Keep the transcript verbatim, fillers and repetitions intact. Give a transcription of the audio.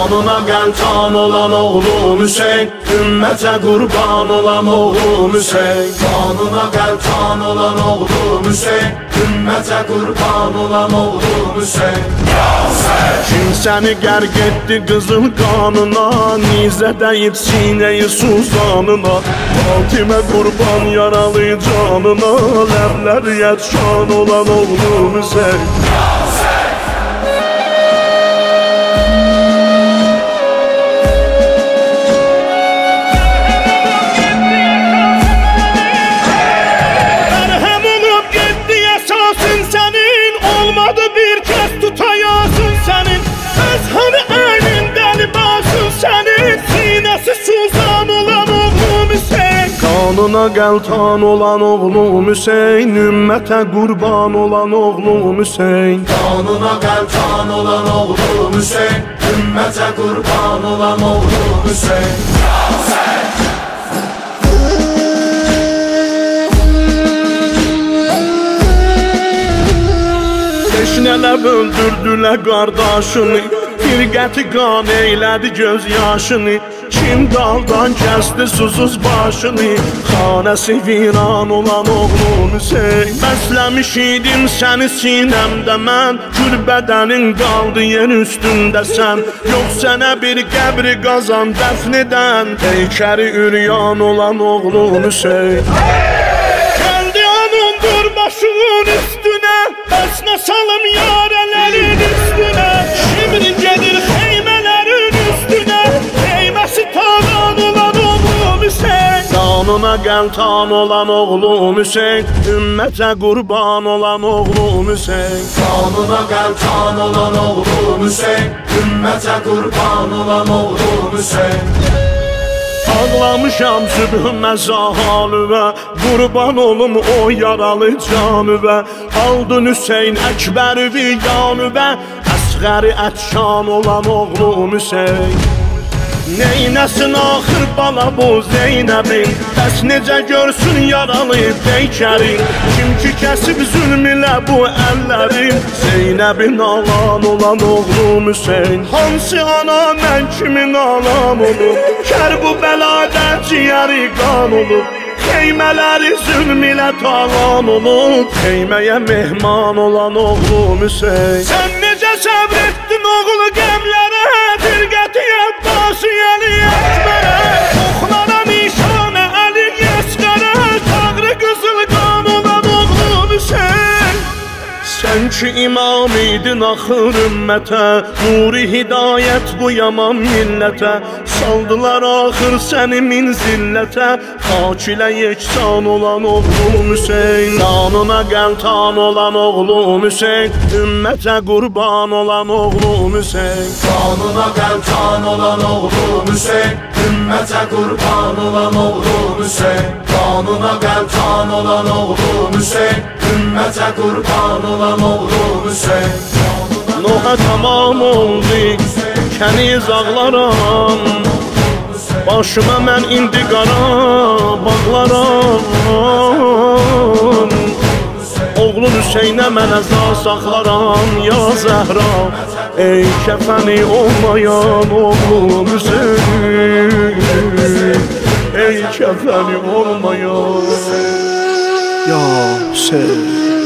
Qanuna qəltan olan oğlum Hüseyn, ümmətə qurban olan oğlum Hüseyn. Qanuna qəltan olan oğlum Hüseyn, ümmətə qurban olan oğlum Hüseyn. Kim səni qərq etdi qızıl qanına, nizə dəyib sinəyi suzanına. Fatimə qurban yaralı canına, ləblər yətşan olan oğlum Hüseyn. Qanuna qəltan olan oğlum Hüseyn, ümmətə qurban olan oğlum Hüseyn. Qanuna qəltan olan oğlum Hüseyn, ümmətə qurban olan oğlum Hüseyn. Teşnələr öldürdülər qardaşını, firqəti qan eylədi göz yaşını. Kim daldan kəsdi susuz başını, xanəsi viran olan oğlum Hüseyn. Bəsləmiş idim səni sinəmdə mən, gül bədənin qaldı yer üstündə sən. Yox sənə bir qəbri qazan dəfn edən, heykəri üryan olan oğlum Hüseyn. Gəldi anundur başının üstünə, bəsnə salım yarələrin üstünə. Şimdi gedir xeymələrin üstünə, xeyməsi talan olan oğlum Hüseyn. Qanuna qəltan olan oğlum Hüseyn, ümmətə qurban olan oğlum Hüseyn. Qanuna qəltan olan oğlum Hüseyn, ümmətə qurban olan oğlum Hüseyn. Ağlamışam sübhümə zahalüvə, qurban olum o yaralı canüvə. Aldın Hüseyn Əkbəri yanüvə, əsğəri ətşan olan oğlum Hüseyn. Neynəsin axır bala bu Zeynəbin, bəs necə görsün yaralı beykərin. Kim ki kəsib zülm ilə bu əllərin, Zeynəbin alan olan oğlum Hüseyn. Hansı ana mən kimin alam olub, Kərbəladə ciyəri qan olub. Xeymələri zülm ilə talan olub, xeyməyə mehman olan oğlum Hüseyn. Sən necə səbr etdin oğlu qəmlərə, firqəti Əbbasi Əli Əkbərə. Oxlara nişanə Əli Əsqərə, tağrı qızıl qan olan oğlum Hüseyn. Sən ki imam idin axır ümmətə, nuri hidayət bu yaman millətə. Saldılar axır səni min zillətə, xak ilə yeksan olan oğlum Hüseyn. Qanuna qəltan olan oğlum Hüseyn, ümmətə qurban olan oğlum Hüseyn. Qanuna qəltan olan oğlum Hüseyn, ümmətə qurban olan oğlum Hüseyn. Qanuna qəltan olan oğlum Hüseyn, ümmətə qurban olan oğlum Hüseyn. Noha tamam oldu, kəniz ağlaram, başıma mən indi qara bağlaram. Oğlun Hüseynə mən əza saxlaram ya Zəhra, ey kəfəni olmayan oğlum Hüseyn, ey kəfəni olmayan ya Hüseyn.